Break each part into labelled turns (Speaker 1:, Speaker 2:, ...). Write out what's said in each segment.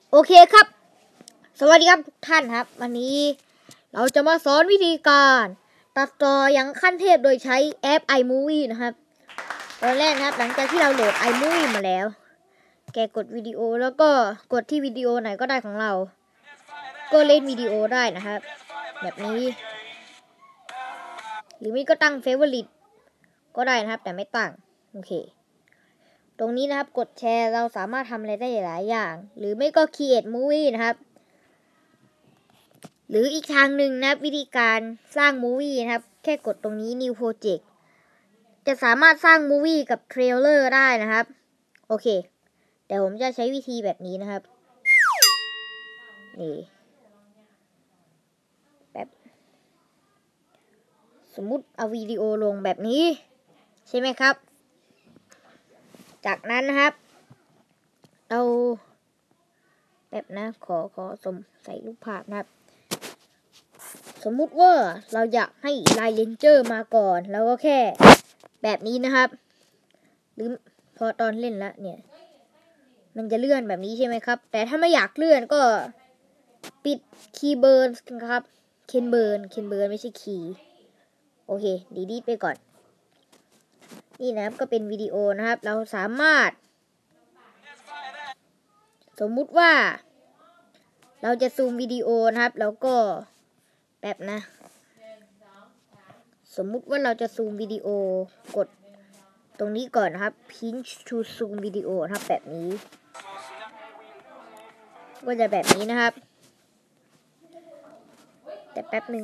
Speaker 1: โอเคครับสวัสดีครับทุกท่านครับวันนี้เราจะมาสอนวิธีการตัดต่ออย่างขั้นเทพโดยใช้แอป iMovie นะครับตอนแรกนะครับหลังจากที่เราโหลด iMovie มาแล้วแกกดวิดีโอแล้วก็กดที่วิดีโอไหนก็ได้ของเราก็เล่นวิดีโอได้นะครับแบบนี้หรือไม่ก็ตั้ง Favorite ก็ได้นะครับแต่ไม่ตั้งโอเคตรงนี้นะครับกดแชร์เราสามารถทำอะไรได้หลายอย่างหรือไม่ก็ Create Movie นะครับหรืออีกทางหนึ่งนะวิธีการสร้างมูวี่นะครับแค่กดตรงนี้ New Project จะสามารถสร้างมูวี่กับเทรลเลอร์ได้นะครับโอเคแต่ผมจะใช้วิธีแบบนี้นะครับนี่แบบสมมุติเอาวิดีโอลงแบบนี้ใช่ไหมครับจากนั้นนะครับเราแบบนะขอใส่รูปภาพนะครับสมมุติว่าเราอยากให้ไลน์เลนเจอร์มาก่อนแล้วก็แค่แบบนี้นะครับหรือพอตอนเล่นแล้วเนี่ยมันจะเลื่อนแบบนี้ใช่ไหมครับแต่ถ้าไม่อยากเลื่อนก็ปิดคีย์เบิร์นครับเคนเบิร์นไม่ใช่คีย์โอเคดีลีทไปก่อนนี่นะครับก็เป็นวิดีโอนะครับเราสามารถสมมุติว่าเราจะซูมวิดีโอนะครับแล้วก็แบบนะสมมุติว่าเราจะซูมวิดีโอกดตรงนี้ก่อนนะครับ pinch to zoom วิดีโอนะครับแบบนี้ก็จะแบบนี้นะครับแต่แป๊บหนึ่ง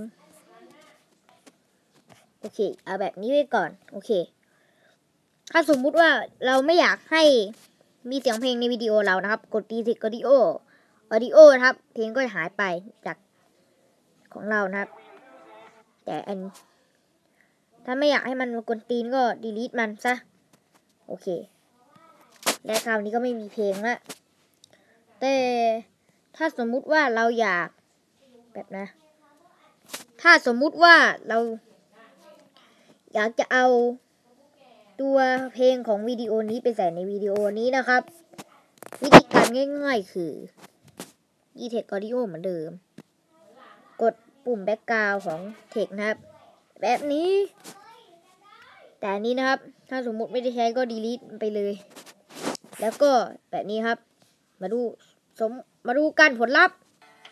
Speaker 1: โอเคเอาแบบนี้ไว้ก่อนโอเคถ้าสมมุติว่าเราไม่อยากให้มีเสียงเพลงในวิดีโอเรานะครับกด delete audio นะครับเพลงก็หายไปจากของเรานะครับแต่ถ้าไม่อยากให้มันมากวนตีนก็ delete มันซะโอเคและคราวนี้ก็ไม่มีเพลงละแต่ถ้าสมมุติว่าเราอยากแบบนะถ้าสมมุติว่าเราอยากจะเอาตัวเพลงของวิดีโอนี้ไปใส่ในวิดีโอนี้นะครับวิธีการง่ายๆคือ Text Audio เหมือนเดิมกดปุ่ม Background ของ Text นะครับแบบนี้แต่อันนี้นะครับถ้าสมมุติไม่ได้ใช้ก็ delete ไปเลยแล้วก็แบบนี้ครับมาดูกันผลลัพธ์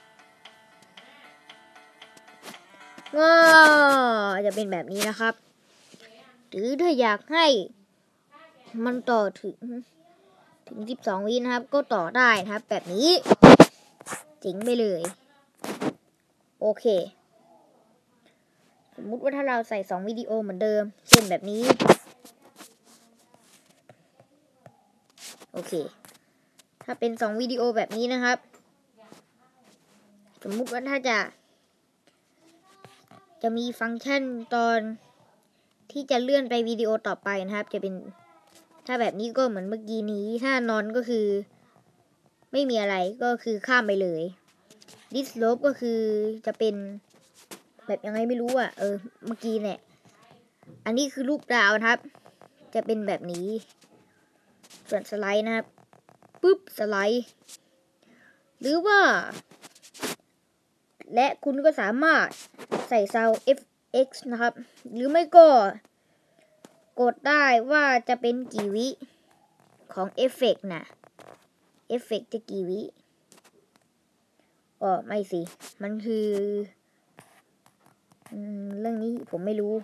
Speaker 1: ก็จะเป็นแบบนี้นะครับหรือถ้าอยากให้มันต่อถึง12 วินะครับก็ต่อได้นะครับแบบนี้เจ๋งไปเลยโอเคสมมุติว่าถ้าเราใส่2วิดีโอเหมือนเดิมเช่นแบบนี้โอเคถ้าเป็น2วิดีโอแบบนี้นะครับสมมุติว่าถ้าจะมีฟังก์ชันตอนที่จะเลื่อนไปวิดีโอต่อไปนะครับจะเป็นถ้าแบบนี้ก็เหมือนเมื่อกี้นี้ถ้านอนก็คือไม่มีอะไรก็คือข้ามไปเลยดิสโลปก็คือจะเป็นแบบยังไงไม่รู้อ่ะเมื่อกี้เนี่ยอันนี้คือรูปดาวนะครับจะเป็นแบบนี้ส่วนสไลด์นะครับปุ๊บสไลด์หรือว่าและคุณก็สามารถใส่ Sound FX นะครับหรือไม่ก็กดได้ว่าจะเป็นกี่วิของเอฟเฟกต์นะเอฟเฟกต์จะกี่วิไม่สิมันคือเรื่องนี้ผมไม่รู้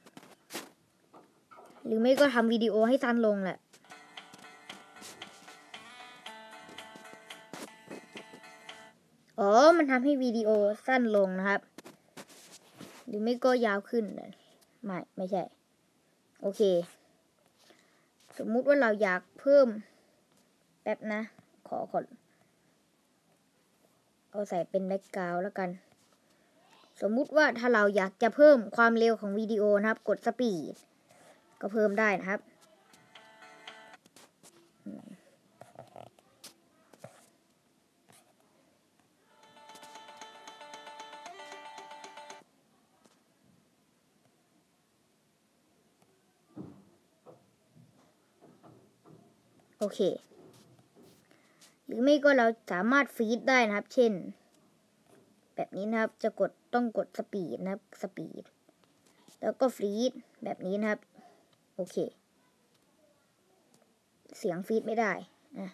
Speaker 1: หรือไม่ก็ทำวิดีโอให้สั้นลงแหละมันทำให้วิดีโอสั้นลงนะครับหรือไม่ก็ยาวขึ้นไม่ใช่โอเคสมมุติว่าเราอยากเพิ่มแป๊บนะขอเอาใส่เป็นแบ็คกราวด์แล้วกันสมมุติว่าถ้าเราอยากจะเพิ่มความเร็วของวิดีโอนะครับกดสปีดก็เพิ่มได้นะครับโอเคหรือไม่ก็เราสามารถฟีดได้นะครับเช่นแบบนี้นะครับจะต้องกดสปีดนะครับสปีดแล้วก็ฟีดแบบนี้นะครับโอเคเสียงฟีดไม่ได้นะ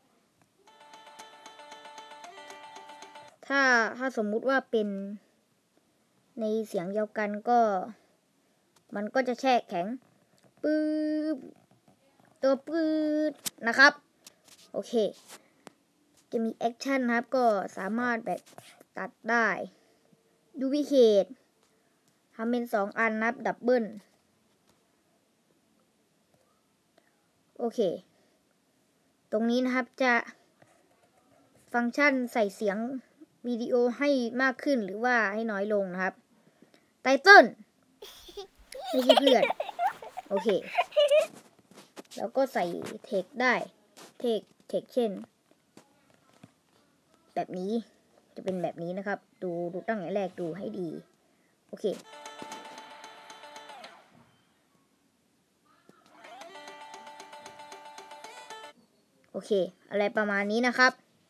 Speaker 1: ถ้าสมมุติว่าเป็นในเสียงเดียวกันก็มันก็จะแช่แข็งปื๊บตัวปื๊ดนะครับโอเคจะมีแอคชั่นนะครับก็สามารถแบบตัดได้ดูวิเคททำเป็น2 อันนะครับดับเบิลโอเคตรงนี้นะครับจะฟังก์ชันใส่เสียงวิดีโอให้มากขึ้นหรือว่าให้น้อยลงนะครับไตเติ้ลไม่ใช่เพื่อนโอเคแล้วก็ใส่เทคได้เทคเช่นแบบนี้จะเป็นแบบนี้นะครับดูตั้งแต่แรกดูให้ดีโอเคอะไรประมาณนี้นะครับ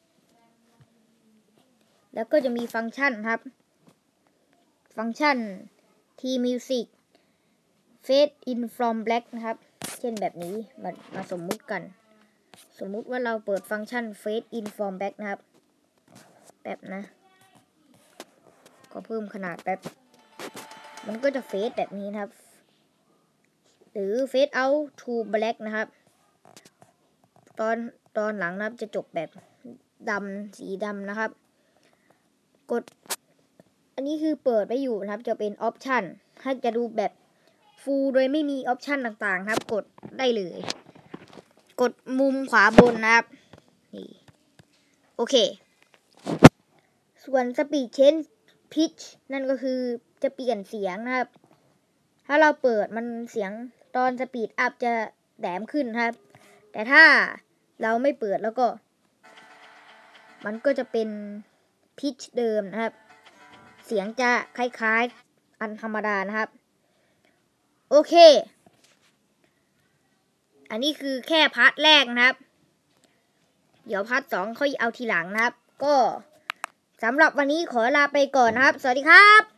Speaker 1: แล้วก็จะมีฟังก์ชันครับฟังก์ชัน T-Music Fade in from Black นะครับเช่นแบบนี้มาสมมุติกันสมมุติว่าเราเปิดฟังก์ชัน Fade in from Black นะครับแบบนะก็เพิ่มขนาดแบบมันก็จะเฟดแบบนี้นะครับหรือ Fade out to black นะครับตอนหลังนะครับจะจบแบบสีดำนะครับกดอันนี้คือเปิดไว้อยู่นะครับจะเป็นออปชันถ้าจะดูแบบฟูลโดยไม่มีออปชันต่างๆนะครับกดได้เลยกดมุมขวาบนนะครับนี่โอเคส่วนสปีดเชนพิชนั่นก็คือจะเปลี่ยนเสียงนะครับถ้าเราเปิดมันเสียงตอนสปีดอัพจะแหลมขึ้นครับแต่ถ้าเราไม่เปิดแล้วก็มันก็จะเป็นพิชเดิมนะครับเสียงจะคล้ายๆอันธรรมดานะครับโอเคอันนี้คือแค่พาร์ทแรกนะครับเดี๋ยวพาร์ท2ค่อยเอาทีหลังนะครับก็สำหรับวันนี้ขอลาไปก่อนนะครับสวัสดีครับ